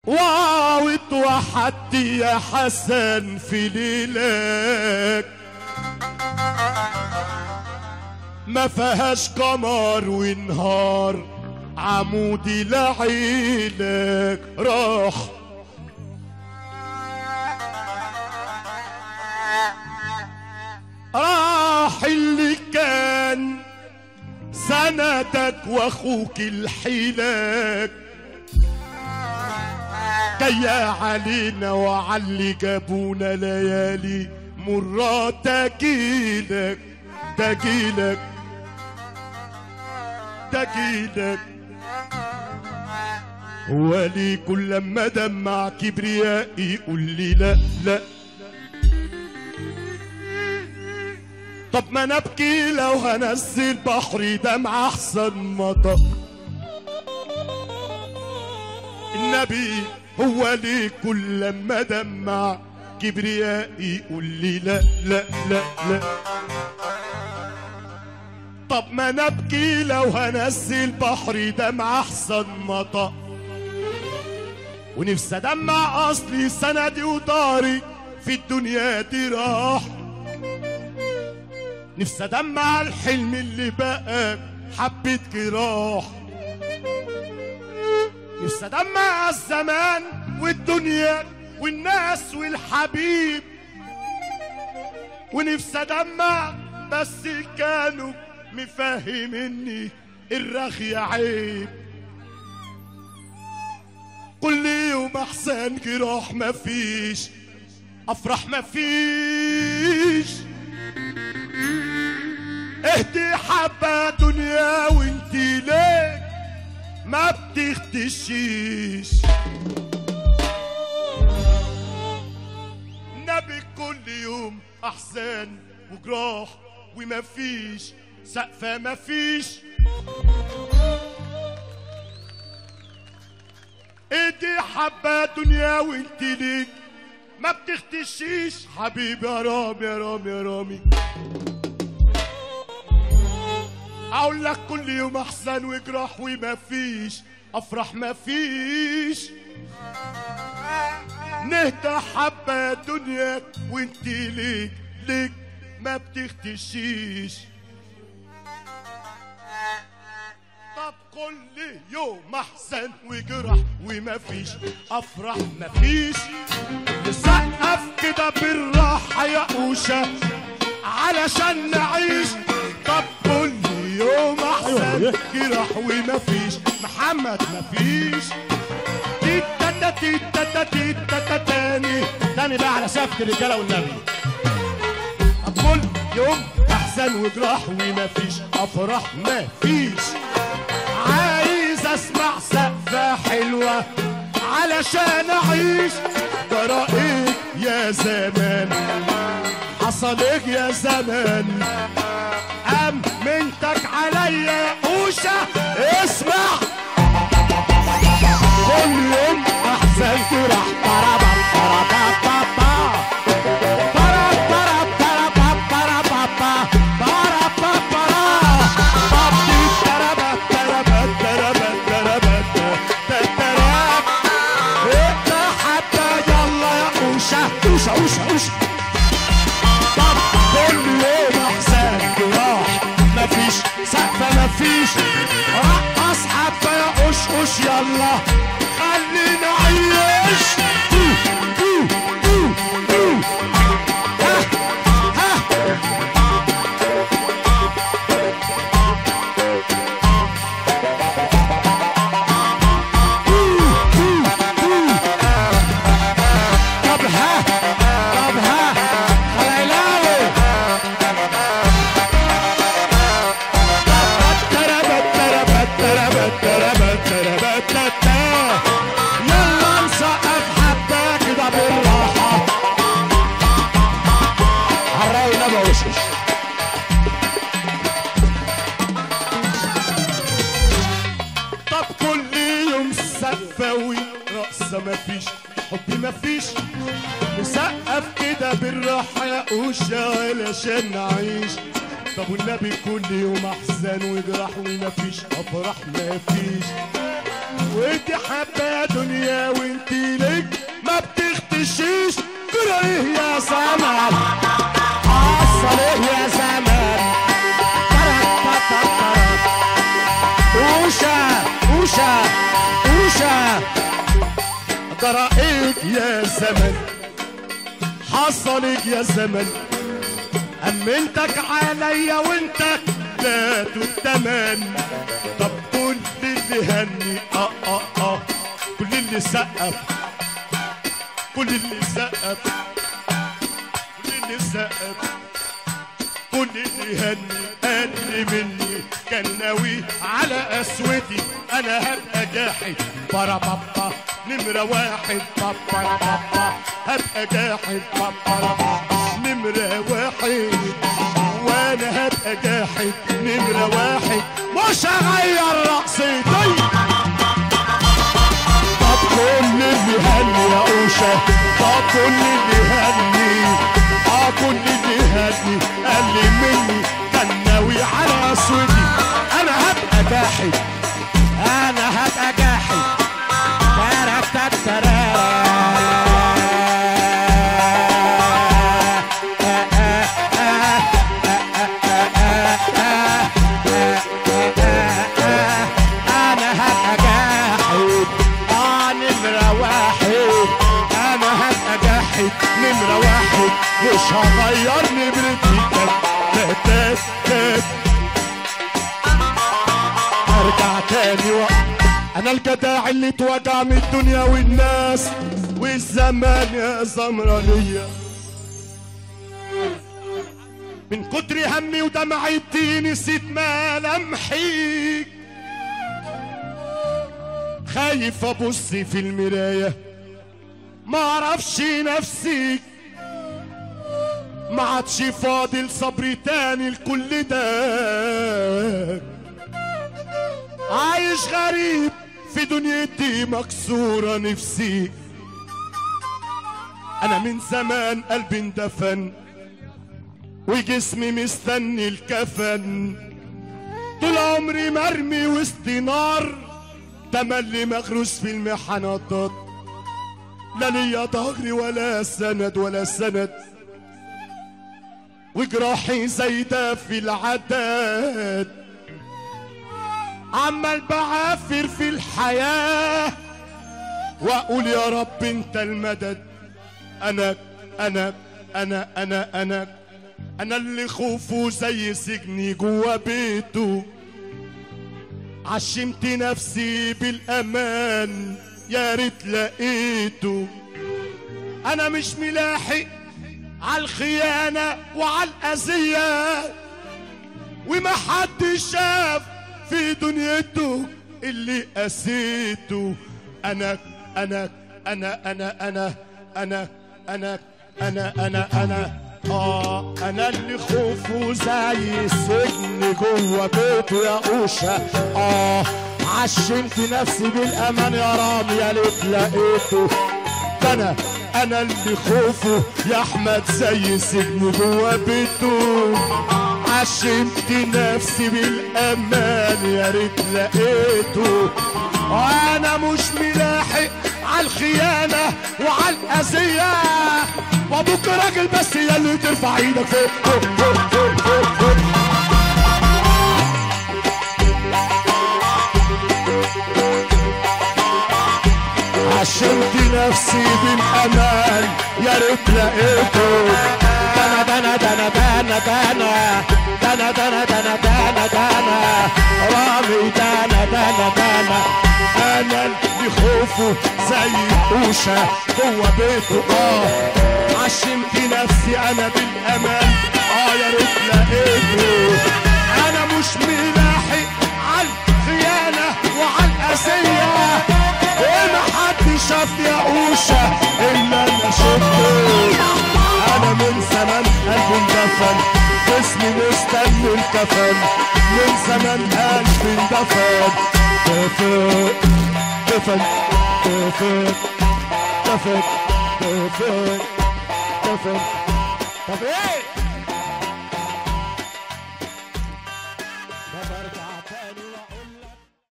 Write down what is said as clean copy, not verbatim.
واو اتوحدت يا حسن في ليلك ما فيهاش قمر ونهار عمودي لعيلك راح اللي كان سندك واخوك الحيلك جاية علينا وعلي جابونا ليالي مرة تجيلك هو لي كل لما دمع كبريائي يقول لي لا لا طب ما نبكي لو هنزل بحري دمع احسن مطر النبي هو لي كل لما دمع كبريائي يقول لي لا لا لا لا طب ما نبكي لو هنزل بحري دمع احسن مطر ونفسي ادمع اصلي سندي وداري في الدنيا دي راح نفسي ادمع الحلم اللي بقى حبة جراح نفسي ادمع الزمان والدنيا والناس والحبيب ونفسي ادمع بس كانوا مفهمني الرغي عيب كل يوم احسن جراح مفيش افرح مفيش اهدي حبة دنيا وانتي ليه ما بتختشيش نبي كل يوم احزان وجراح ومفيش سقفة مفيش ايدي حبة دنيا وانتي ليك ما بتختشيش حبيبي يا رامي يا رامي يا رامي اقول لك كل يوم احزن وجراح ومفيش افرح مفيش نهدى حبة دنيا وانتي ليك ما بتختشيش طب كل يوم احزن وجرح ومفيش افرح مفيش نسقف كده بالراحة يا قوشة علشان نعيش طب كل يوم احزن جرح ومفيش محمد مفيش تيتا تيتا تيتا تاني بقى على سقف الرجالة والنبي طب كل يوم احزن وجراح ومفيش افراح مفيش عايز اسمع سقفة حلوة علشان اعيش جرائك يا زمان حصل ايه يا زمان امنتك عليا يا قوشة اسمع كل يوم احزن جراح طب كل يوم احزان جراح مفيش سقفة مفيش رقص حبة يا قش يلا خلينا نعيش يلا نسقف حبة كده بالراحة عالرايق نبقى وشوش طب كل يوم سقفة ورقصة مفيش حب مفيش نسقف كده بالراحة يا قوشة علشان نعيش طب والنبي كل يوم احزان وجراح ومفيش افراح مفيش وانتي حابة يا دنيا وانتي جرائك يا زمن، حصلك يا زمن، أمنتك عليا وانت لا تؤتمن. طب كل اللي هني كل اللي سقف، كل اللي سقف، كل اللي سقف، كل اللي هني قال مني كان ناوي على قسوتي. انا هبقى جاحد برا بابا نمرة واحد، بابا بابا هبقى جاحد بابا نمرة واحد، وانا هبقى جاحد نمرة واحد، مش هغير رقصتي. طب كل اللي هني يا قوشة، طب كل اللي هني كل اللي هني قال لي مني كان ناوي على قسوتي. انا هبقى جاحد، انا هبقى جاحد. انا هبقى جاحد نمرة واحد، انا هبقى جاحد نمرة واحد، مش هغير نمرتي. ارجع تاني انا الجداع اللي اتوجع من الدنيا والناس والزمان يا زمرانية. من كتر همي ودمعتي نسيت ملامحي، خايف ابص في المراية ما اعرفش نفسي، ما عادش فاضل صبري تاني لكل ده. عايش غريب في دنيتي مكسورة نفسي، انا من زمان قلبي اندفن وجسمي مستني الكفن. طول عمري مرمي وسط نار، تملي مغروس في المحنطات، لا ليا ظهري ولا سند ولا سند، وجراحي زايدة في العداد. عمال بعافر في الحياة واقول يا رب انت المدد. انا انا انا انا انا انا اللي خوفه زي سجني جوا بيته، عشمت نفسي بالامان يا ريت لقيته. انا مش ملاحق عالخيانة وعالاذية، وما حد شاف في دنيته اللي قسيته. انا انا انا انا انا انا انا انا انا انا انا اللي خوفه زي السجن جوه بيته يا قوشة. عشمت نفسي بالامان يا رامي يا ليت لقيته. انا اللي خوفه يا احمد زي السجن جوه بيته، عشمت نفسي بالامان يا ريت لقيته. وانا مش ملاحق عالخيانة وعالاذية، وابوك راجل بس يا اللي ترفع ايدك فوق فوق فوق فوق فوق. عشمت نفسي بالامان يا ريت لقيته. دنا دنا دنا دنا دنا دنا دنا دنا دنا دنا رامي دنا دنا دنا. انا اللي خوفه زي قوشة جوه بيته. عشمت نفسي انا بالامان يا ريت لقيته. انا مش ملاحق عالخيانة وعالاذية، وما حد شاف يا قوشة الا انا شفته. انا من زمان قلبي اندفن، جسمي مستني الكفن، من زمان قلبي اندفن. دفن دفن دفن دفن دفن دفن. طب ايه